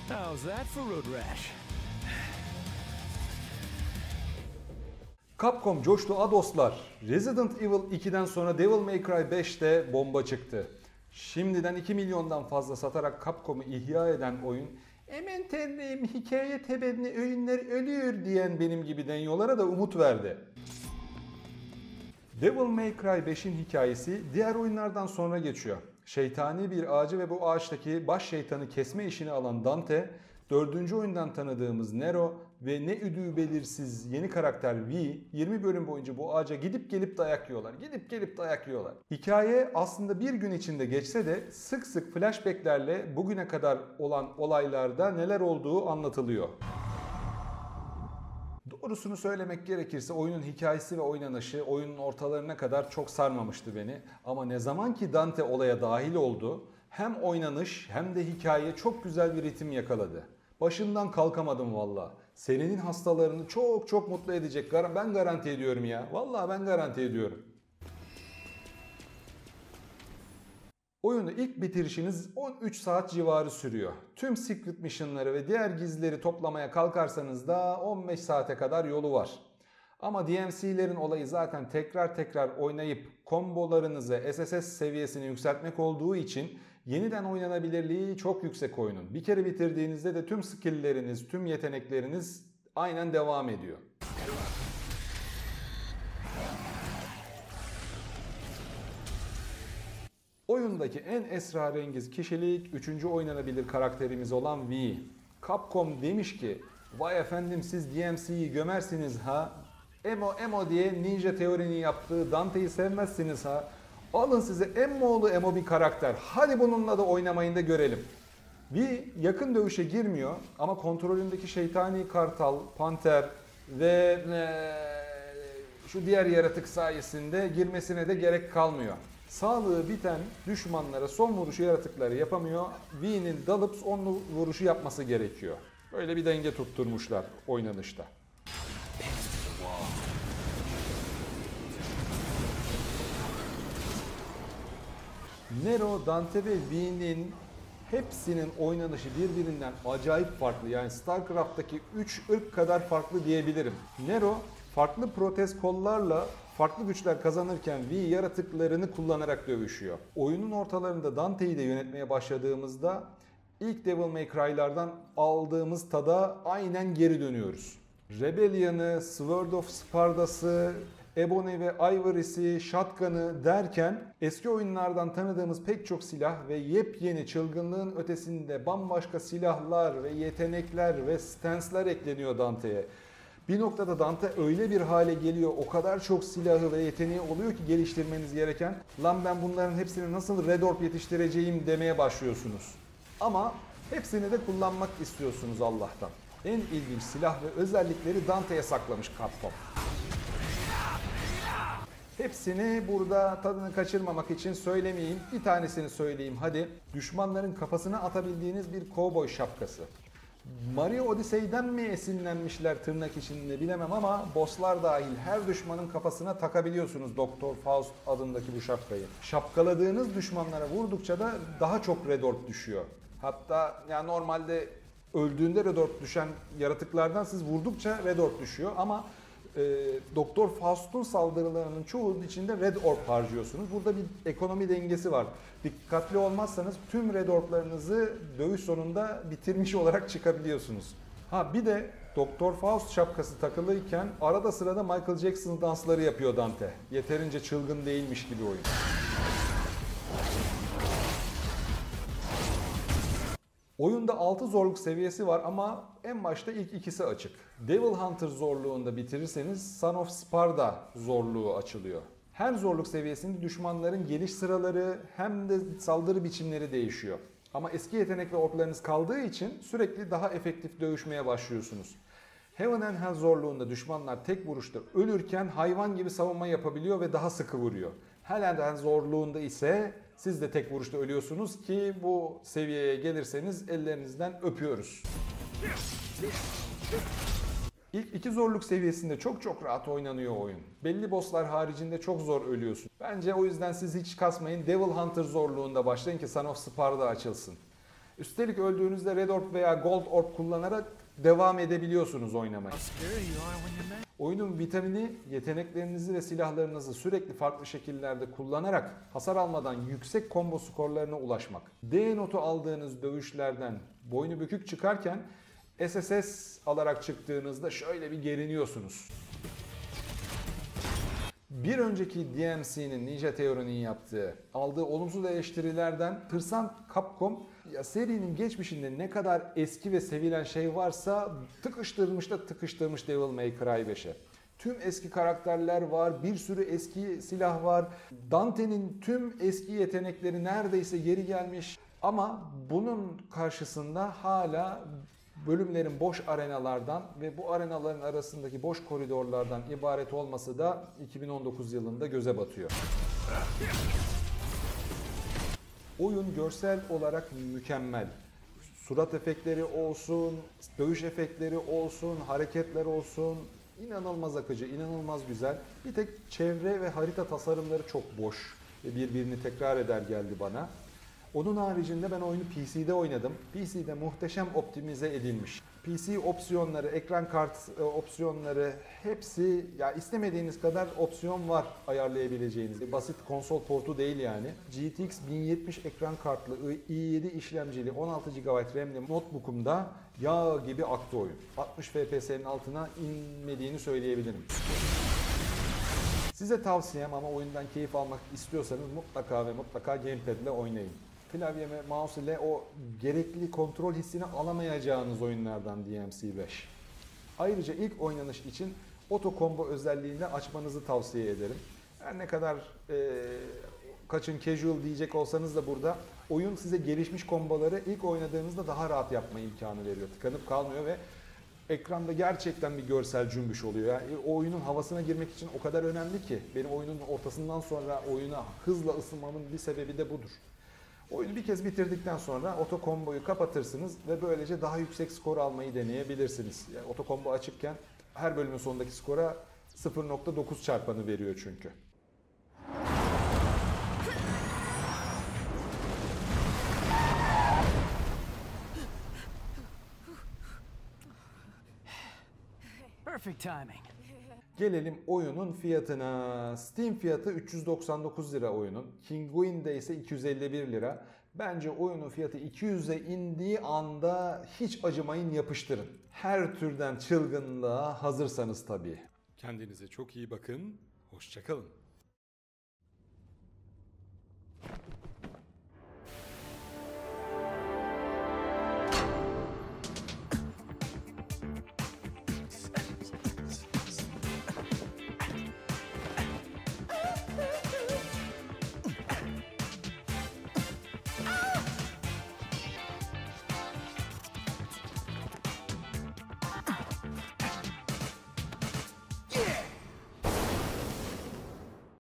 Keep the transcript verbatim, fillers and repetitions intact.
How's that for road rash? Capcom coştu a dostlar. Resident Evil ikiden sonra Devil May Cry beşte bomba çıktı. Şimdiden iki milyondan fazla satarak Capcom'u ihya eden oyun, "Emen tanrım, hikaye tebenni oyunlar ölüyor" diyen benim gibi denyolara da umut verdi. Devil May Cry beşin hikayesi diğer oyunlardan sonra geçiyor. Şeytani bir ağacı ve bu ağaçtaki baş şeytanı kesme işini alan Dante, dördüncü oyundan tanıdığımız Nero ve ne üdüğü belirsiz yeni karakter V, yirmi bölüm boyunca bu ağaca gidip gelip dayak yiyorlar. Gidip gelip dayak yiyorlar. Hikaye aslında bir gün içinde geçse de sık sık flashbacklerle bugüne kadar olan olaylarda neler olduğu anlatılıyor. Doğrusunu söylemek gerekirse oyunun hikayesi ve oynanışı oyunun ortalarına kadar çok sarmamıştı beni. Ama ne zaman ki Dante olaya dahil oldu, hem oynanış hem de hikaye çok güzel bir ritim yakaladı. Başından kalkamadım valla. Serinin hastalarını çok çok mutlu edecek. Ben garanti ediyorum ya. Valla ben garanti ediyorum. Oyunu ilk bitirişiniz on üç saat civarı sürüyor. Tüm secret mission'ları ve diğer gizleri toplamaya kalkarsanız da on beş saate kadar yolu var. Ama D L C'lerin olayı zaten tekrar tekrar oynayıp kombolarınızı S S S seviyesini yükseltmek olduğu için yeniden oynanabilirliği çok yüksek oyunun. Bir kere bitirdiğinizde de tüm skill'leriniz, tüm yetenekleriniz aynen devam ediyor. Oyundaki en esrarengiz kişilik üçüncü oynanabilir karakterimiz olan V. Capcom demiş ki, "Vay efendim siz D M C'yi gömersiniz ha. Emo emo diye Ninja Theory'nin yaptığı Dante'yi sevmezsiniz ha. Alın size emmoğlu emo bir karakter. Hadi bununla da oynamayın da görelim." V yakın dövüşe girmiyor ama kontrolündeki şeytani kartal, panter ve ee, şu diğer yaratık sayesinde girmesine de gerek kalmıyor. Sağlığı biten düşmanlara son vuruşu yaratıkları yapamıyor. V'nin dalıp son vuruşu yapması gerekiyor. Böyle bir denge tutturmuşlar oynanışta. Nero, Dante ve V'nin hepsinin oynanışı birbirinden acayip farklı. Yani StarCraft'taki üç ırk kadar farklı diyebilirim. Nero farklı protez kollarla farklı güçler kazanırken V yaratıklarını kullanarak dövüşüyor. Oyunun ortalarında Dante'yi de yönetmeye başladığımızda ilk Devil May Cry'lardan aldığımız tada aynen geri dönüyoruz. Rebellion'ı, Sword of Sparda'sı, Ebony ve Ivory'si, Shotgun'ı derken eski oyunlardan tanıdığımız pek çok silah ve yepyeni çılgınlığın ötesinde bambaşka silahlar ve yetenekler ve stance'lar ekleniyor Dante'ye. Bir noktada Dante öyle bir hale geliyor, o kadar çok silahı ve yeteneği oluyor ki geliştirmeniz gereken, "Lan ben bunların hepsini nasıl Red Orb yetiştireceğim" demeye başlıyorsunuz. Ama hepsini de kullanmak istiyorsunuz Allah'tan. En ilginç silah ve özellikleri Dante'ye saklamış Capcom. Hepsini burada tadını kaçırmamak için söylemeyeyim. Bir tanesini söyleyeyim hadi. Düşmanların kafasına atabildiğiniz bir kovboy şapkası. Mario Odyssey'den mi esinlenmişler tırnak içinde bilemem ama bosslar dahil her düşmanın kafasına takabiliyorsunuz Doktor Faust adındaki bu şapkayı. Şapkaladığınız düşmanlara vurdukça da daha çok Red Orb düşüyor. Hatta yani normalde öldüğünde Red Orb düşen yaratıklardan siz vurdukça Red Orb düşüyor ama e, Doktor Faust'un saldırılarının çoğunun içinde Red Orb harcıyorsunuz. Burada bir ekonomi dengesi var. Dikkatli olmazsanız tüm Red Orb'larınızı dövüş sonunda bitirmiş olarak çıkabiliyorsunuz. Ha bir de Doktor Faust şapkası takılıyken arada sırada Michael Jackson dansları yapıyor Dante. Yeterince çılgın değilmiş gibi oyun. Oyunda altı zorluk seviyesi var ama en başta ilk ikisi açık. Devil Hunter zorluğunda bitirirseniz Son of Sparda zorluğu açılıyor. Her zorluk seviyesinde düşmanların geliş sıraları hem de saldırı biçimleri değişiyor. Ama eski yetenek ve orklarınız kaldığı için sürekli daha efektif dövüşmeye başlıyorsunuz. Heaven and Hell zorluğunda düşmanlar tek vuruşta ölürken hayvan gibi savunma yapabiliyor ve daha sıkı vuruyor. Hell and Hell zorluğunda ise siz de tek vuruşta ölüyorsunuz ki bu seviyeye gelirseniz ellerinizden öpüyoruz. İlk iki zorluk seviyesinde çok çok rahat oynanıyor oyun. Belli bosslar haricinde çok zor ölüyorsun. Bence o yüzden siz hiç kasmayın. Devil Hunter zorluğunda başlayın ki Son of Sparda açılsın. Üstelik öldüğünüzde Red Orb veya Gold Orb kullanarak devam edebiliyorsunuz oynamaya. Oyunun vitamini yeteneklerinizi ve silahlarınızı sürekli farklı şekillerde kullanarak hasar almadan yüksek combo skorlarına ulaşmak. D notu aldığınız dövüşlerden boynu bükük çıkarken S S S alarak çıktığınızda şöyle bir geriniyorsunuz. Bir önceki D M C'nin, Ninja Theory'nin yaptığı, aldığı olumsuz eleştirilerden tırsan Capcom, ya serinin geçmişinde ne kadar eski ve sevilen şey varsa tıkıştırmış da tıkıştırmış Devil May Cry beşe. Tüm eski karakterler var, bir sürü eski silah var. Dante'nin tüm eski yetenekleri neredeyse geri gelmiş. Ama bunun karşısında hala bölümlerin boş arenalardan ve bu arenaların arasındaki boş koridorlardan ibaret olması da iki bin on dokuz yılında göze batıyor. Oyun görsel olarak mükemmel. Surat efektleri olsun, dövüş efektleri olsun, hareketler olsun, inanılmaz akıcı, inanılmaz güzel. Bir tek çevre ve harita tasarımları çok boş ve birbirini tekrar eder geldi bana. Onun haricinde ben oyunu P C'de oynadım. P C'de muhteşem optimize edilmiş. P C opsiyonları, ekran kart opsiyonları hepsi, ya istemediğiniz kadar opsiyon var ayarlayabileceğiniz. Basit konsol portu değil yani. G T X bin yetmiş ekran kartlı, i yedi işlemcili, on altı gigabayt RAM'li notebook'umda yağ gibi aktı oyun. altmış F P S'nin altına inmediğini söyleyebilirim. Size tavsiyem, ama oyundan keyif almak istiyorsanız mutlaka ve mutlaka gamepad ile oynayın. Klavye ve mouse ile o gerekli kontrol hissini alamayacağınız oyunlardan D M C beş. Ayrıca ilk oynanış için auto combo özelliğini açmanızı tavsiye ederim. Her ne kadar e, kaçın casual diyecek olsanız da burada oyun size gelişmiş komboları ilk oynadığınızda daha rahat yapma imkanı veriyor. Tıkanıp kalmıyor ve ekranda gerçekten bir görsel cümbüş oluyor. Yani o oyunun havasına girmek için o kadar önemli ki, benim oyunun ortasından sonra oyuna hızla ısınmamın bir sebebi de budur. Oyunu bir kez bitirdikten sonra auto combo'yu kapatırsınız ve böylece daha yüksek skor almayı deneyebilirsiniz. Yani auto combo açıkken her bölümün sonundaki skora sıfır nokta dokuz çarpanı veriyor çünkü. Perfect timing. Gelelim oyunun fiyatına. Steam fiyatı üç yüz doksan dokuz lira oyunun. Kinguin'de ise iki yüz elli bir lira. Bence oyunun fiyatı iki yüze indiği anda hiç acımayın, yapıştırın. Her türden çılgınlığa hazırsanız tabii. Kendinize çok iyi bakın. Hoşça kalın.